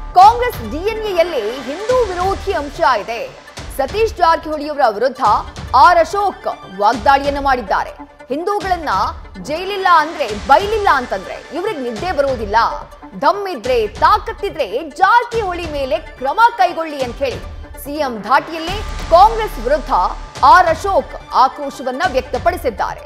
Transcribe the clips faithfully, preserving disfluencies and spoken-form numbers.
ಕಾಂಗ್ರೆಸ್ ಡಿಎನ್ಎಯಲ್ಲಿ ಹಿಂದೂ ವಿರೋಧಿ ಅಂಶ ಇದೆ. ಸತೀಶ್ ಜಾರಕಿಹೊಳಿಯವರ ವಿರುದ್ಧ ಆರ್ ಅಶೋಕ್ ವಾಗ್ದಾಳಿಯನ್ನ ಮಾಡಿದ್ದಾರೆ. ಹಿಂದೂಗಳನ್ನ ಜೈಲಿಲ್ಲ ಅಂದ್ರೆ ಬೈಲಿಲ್ಲ ಅಂತಂದ್ರೆ ಇವ್ರಿಗೆ ನಿದ್ದೆ ಬರುವುದಿಲ್ಲ. ದಮ್ ಇದ್ರೆ ತಾಕತ್ತಿದ್ರೆ ಜಾರಕಿಹೊಳಿ ಮೇಲೆ ಕ್ರಮ ಕೈಗೊಳ್ಳಿ ಅಂತ ಹೇಳಿ ಸಿಎಂ ಧಾಟಿಯಲ್ಲಿ ಕಾಂಗ್ರೆಸ್ ವಿರುದ್ಧ ಆರ್ ಅಶೋಕ್ ಆಕ್ರೋಶವನ್ನ ವ್ಯಕ್ತಪಡಿಸಿದ್ದಾರೆ.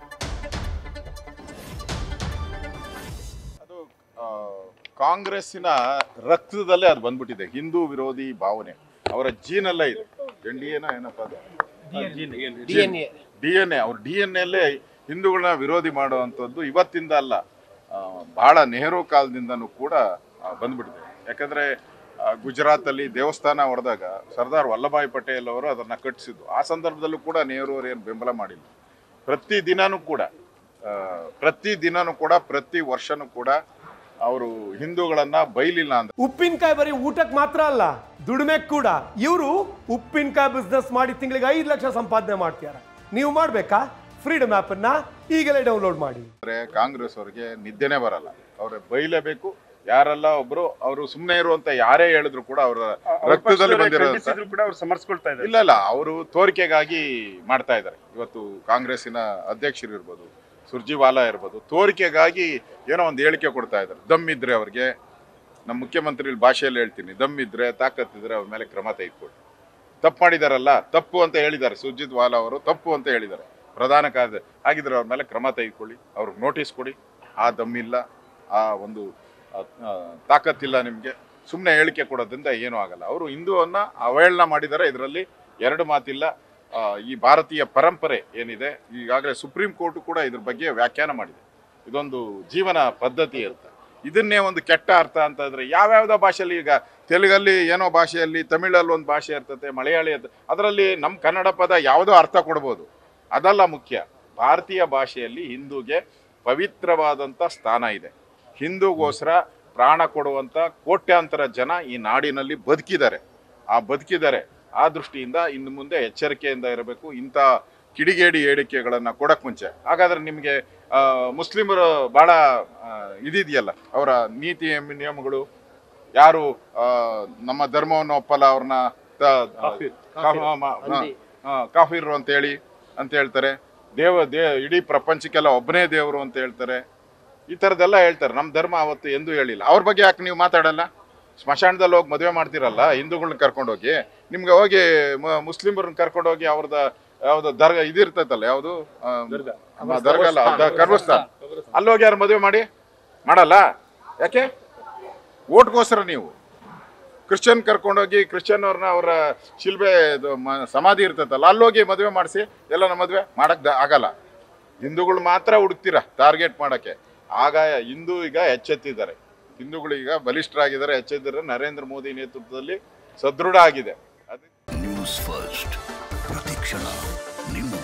ಕಾಂಗ್ರೆಸ್ಸಿನ ರಕ್ತದಲ್ಲೇ ಅದು ಬಂದ್ಬಿಟ್ಟಿದೆ, ಹಿಂದೂ ವಿರೋಧಿ ಭಾವನೆ ಅವರ ಜೀನಲ್ಲೇ ಇದೆ. ಡಿ ಎನ್ ಏನಪ್ಪ ಅದು ಡಿ ಎನ್ ಎ ಅವ್ರ ಡಿ ಎನ್ ಎಲ್ಲೇ ಹಿಂದೂಗಳನ್ನ ವಿರೋಧಿ ಮಾಡುವಂಥದ್ದು ಇವತ್ತಿಂದ ಅಲ್ಲ, ಬಹಳ ನೆಹರು ಕಾಲದಿಂದನೂ ಕೂಡ ಬಂದ್ಬಿಟ್ಟಿದೆ. ಯಾಕಂದ್ರೆ ಗುಜರಾತಲ್ಲಿ ದೇವಸ್ಥಾನ ಹೊಡೆದಾಗ ಸರ್ದಾರ್ ವಲ್ಲಭಾಯ್ ಪಟೇಲ್ ಅವರು ಅದನ್ನ ಕಟ್ಟಿಸಿದ್ದು. ಆ ಸಂದರ್ಭದಲ್ಲೂ ಕೂಡ ನೆಹರು ಅವರು ಏನು ಬೆಂಬಲ ಮಾಡಿಲ್ಲ. ಪ್ರತಿ ದಿನಾನೂ ಕೂಡ ಪ್ರತಿ ದಿನಾನೂ ಕೂಡ ಪ್ರತಿ ವರ್ಷನೂ ಕೂಡ ಅವರು ಹಿಂದೂಗಳನ್ನ ಬೈಲಿಲ್ಲ ಅಂತ. ಉಪ್ಪಿನಕಾಯಿ ಬರೀ ಊಟಕ್ಕೆ ಮಾತ್ರ ಅಲ್ಲ, ದುಡಿಮೆ ಕೂಡ. ಇವರು ಉಪ್ಪಿನಕಾಯಿ ಬಿಸ್ನೆಸ್ ಮಾಡಿ ತಿಂಗಳಿಗೆ ಐದು ಲಕ್ಷ ಸಂಪಾದನೆ ಮಾಡ್ತಾರೆ. ನೀವು ಮಾಡ್ಬೇಕಾ? ಫ್ರೀಡಮ್ ಆಪ್ ಅನ್ನ ಈಗಲೇ ಡೌನ್ಲೋಡ್ ಮಾಡಿ. ಕಾಂಗ್ರೆಸ್ ಅವರಿಗೆ ನಿದ್ದೆನೆ ಬರಲ್ಲ, ಅವ್ರೆ ಬೈಲೇಬೇಕು. ಯಾರೆಲ್ಲ ಒಬ್ರು ಅವರು ಸುಮ್ಮನೆ ಇರುವಂತ ಯಾರೇ ಹೇಳಿದ್ರು ಕೂಡ ಅವರ ರಕ್ತದಲ್ಲಿ ಬಂದಿರೋ ಇಲ್ಲ ಇಲ್ಲ ಅವರು ತೋರಿಕೆಗಾಗಿ ಮಾಡ್ತಾ ಇದ್ದಾರೆ. ಇವತ್ತು ಕಾಂಗ್ರೆಸ್ಸಿನ ಅಧ್ಯಕ್ಷರು ಇರ್ಬೋದು, ಸುರ್ಜಿವಾಲಾ ಇರ್ಬೋದು, ತೋರಿಕೆಗಾಗಿ ಏನೋ ಒಂದು ಹೇಳಿಕೆ ಕೊಡ್ತಾ ಇದ್ದಾರೆ. ದಮ್ ಇದ್ರೆ ಅವ್ರಿಗೆ, ನಮ್ಮ ಮುಖ್ಯಮಂತ್ರಿ ಭಾಷೆಯಲ್ಲಿ ಹೇಳ್ತೀನಿ, ದಮ್ ಇದ್ರೆ ತಾಕತ್ತಿದ್ರೆ ಅವ್ರ ಮೇಲೆ ಕ್ರಮ ತೆಗೆದುಕೊಳ್ಳಿ. ತಪ್ಪು ಮಾಡಿದಾರಲ್ಲ, ತಪ್ಪು ಅಂತ ಹೇಳಿದ್ದಾರೆ. ಸುರ್ಜಿವಾಲಾ ಅವರು ತಪ್ಪು ಅಂತ ಹೇಳಿದ್ದಾರೆ. ಪ್ರಧಾನ ಕಾರ್ಯ ಆಗಿದ್ರೆ ಅವ್ರ ಮೇಲೆ ಕ್ರಮ ತೆಗೆದುಕೊಳ್ಳಿ, ಅವ್ರಿಗೆ ನೋಟಿಸ್ ಕೊಡಿ. ಆ ದಮ್ಮಿಲ್ಲ, ಆ ಒಂದು ತಾಕತ್ತಿಲ್ಲ ನಿಮಗೆ. ಸುಮ್ಮನೆ ಹೇಳಿಕೆ ಕೊಡೋದ್ರಿಂದ ಏನೂ ಆಗಲ್ಲ. ಅವರು ಹಿಂದೂವನ್ನ ಅವಹೇಳನ ಮಾಡಿದ್ದಾರೆ, ಇದರಲ್ಲಿ ಎರಡು ಮಾತಿಲ್ಲ. ಈ ಭಾರತೀಯ ಪರಂಪರೆ ಏನಿದೆ, ಈಗಾಗಲೇ ಸುಪ್ರೀಂ ಕೋರ್ಟ್ ಕೂಡ ಇದ್ರ ಬಗ್ಗೆ ವ್ಯಾಖ್ಯಾನ ಮಾಡಿದೆ. ಇದೊಂದು ಜೀವನ ಪದ್ಧತಿ ಇರುತ್ತೆ. ಇದನ್ನೇ ಒಂದು ಕೆಟ್ಟ ಅರ್ಥ ಅಂತ ಇದ್ರೆ ಯಾವ್ಯಾವ್ದೋ ಭಾಷೆಯಲ್ಲಿ, ಈಗ ತೆಲುಗಲ್ಲಿ ಏನೋ ಭಾಷೆಯಲ್ಲಿ, ತಮಿಳಲ್ಲಿ ಒಂದು ಭಾಷೆ ಇರ್ತದೆ, ಮಲಯಾಳಿ ಇರ್ತದೆ, ಅದರಲ್ಲಿ ನಮ್ಮ ಕನ್ನಡ ಪದ ಯಾವುದೋ ಅರ್ಥ ಕೊಡ್ಬೋದು. ಅದಲ್ಲ ಮುಖ್ಯ. ಭಾರತೀಯ ಭಾಷೆಯಲ್ಲಿ ಹಿಂದೂಗೆ ಪವಿತ್ರವಾದಂಥ ಸ್ಥಾನ ಇದೆ. ಹಿಂದೂಗೋಸ್ಕರ ಪ್ರಾಣ ಕೊಡುವಂಥ ಕೋಟ್ಯಾಂತರ ಜನ ಈ ನಾಡಿನಲ್ಲಿ ಬದುಕಿದ್ದಾರೆ. ಆ ಬದುಕಿದ್ದಾರೆ ಆ ದೃಷ್ಟಿಯಿಂದ ಇನ್ನು ಮುಂದೆ ಎಚ್ಚರಿಕೆಯಿಂದ ಇರಬೇಕು, ಇಂಥ ಕಿಡಿಗೇಡಿ ಹೇಳಿಕೆಗಳನ್ನು ಕೊಡಕ್ಕೆ ಮುಂಚೆ. ಹಾಗಾದ್ರೆ ನಿಮಗೆ ಮುಸ್ಲಿಮರು ಭಾಳ ಇದಿದೆಯಲ್ಲ, ಅವರ ನೀತಿ ನಿಯಮಗಳು, ಯಾರು ನಮ್ಮ ಧರ್ಮವನ್ನು ಒಪ್ಪಲ್ಲ ಅವ್ರನ್ನ ಕಾಫಿರು ಅಂತ ಹೇಳಿ ಅಂತ ಹೇಳ್ತಾರೆ. ದೇವ ದೇ ಇಡೀ ಪ್ರಪಂಚಕ್ಕೆಲ್ಲ ಒಬ್ಬನೇ ದೇವರು ಅಂತ ಹೇಳ್ತಾರೆ. ಈ ಥರದ್ದೆಲ್ಲ ಹೇಳ್ತಾರೆ. ನಮ್ಮ ಧರ್ಮ ಅವತ್ತು ಎಂದೂ ಹೇಳಿಲ್ಲ. ಅವ್ರ ಬಗ್ಗೆ ಯಾಕೆ ನೀವು ಮಾತಾಡಲ್ಲ? ಸ್ಮಶಾನದಲ್ಲಿ ಹೋಗಿ ಮದುವೆ ಮಾಡ್ತಿರಲ್ಲ ಹಿಂದೂಗಳನ್ನ ಕರ್ಕೊಂಡೋಗಿ, ನಿಮ್ಗೆ ಹೋಗಿ ಮುಸ್ಲಿಮರನ್ನ ಕರ್ಕೊಂಡೋಗಿ ಅವ್ರದ ಯಾವ್ದು ದರ್ಗಾ ಇದಿರ್ತೈತಲ್ಲ, ಯಾವುದು ದರ್ಗಾ ಅಲ್ಲ, ಕರ್ಮಸ್ಥಾನ, ಅಲ್ಲೋಗಿ ಯಾರು ಮದುವೆ ಮಾಡಿ ಮಾಡಲ್ಲ? ಯಾಕೆ? ಓಟ್ಗೋಸ್ಕರ ನೀವು ಕ್ರಿಶ್ಚಿಯನ್ ಕರ್ಕೊಂಡೋಗಿ ಕ್ರಿಶ್ಚಿಯನ್ ಅವ್ರನ್ನ ಅವರ ಶಿಲ್ಬೆ ಸಮಾಧಿ ಇರ್ತೈತಲ್ಲ, ಅಲ್ಲೋಗಿ ಮದುವೆ ಮಾಡಿಸಿ ಎಲ್ಲ ನಮ್ಮ ಮದುವೆ ಮಾಡಕ್ ಆಗಲ್ಲ. ಹಿಂದೂಗಳು ಮಾತ್ರ ಹುಡುಕ್ತೀರಾ ಟಾರ್ಗೆಟ್ ಮಾಡಕ್ಕೆ. ಆಗ ಹಿಂದೂ ಈಗ ಎಚ್ಚೆತ್ತಿದ್ದಾರೆ, ಹಿಂದೂಗಳು ಈಗ ಬಲಿಷ್ಠರಾಗಿದ್ದಾರೆ, ಎಚ್ಚೆತ್ತಿದ್ದಾರೆ. ನರೇಂದ್ರ ಮೋದಿ ನೇತೃತ್ವದಲ್ಲಿ ಸದೃಢ ಆಗಿದೆ. ನ್ಯೂಸ್ ಫಸ್ಟ್ ಪ್ರತಿಕ್ಷಣ ನಿಮ್ಮ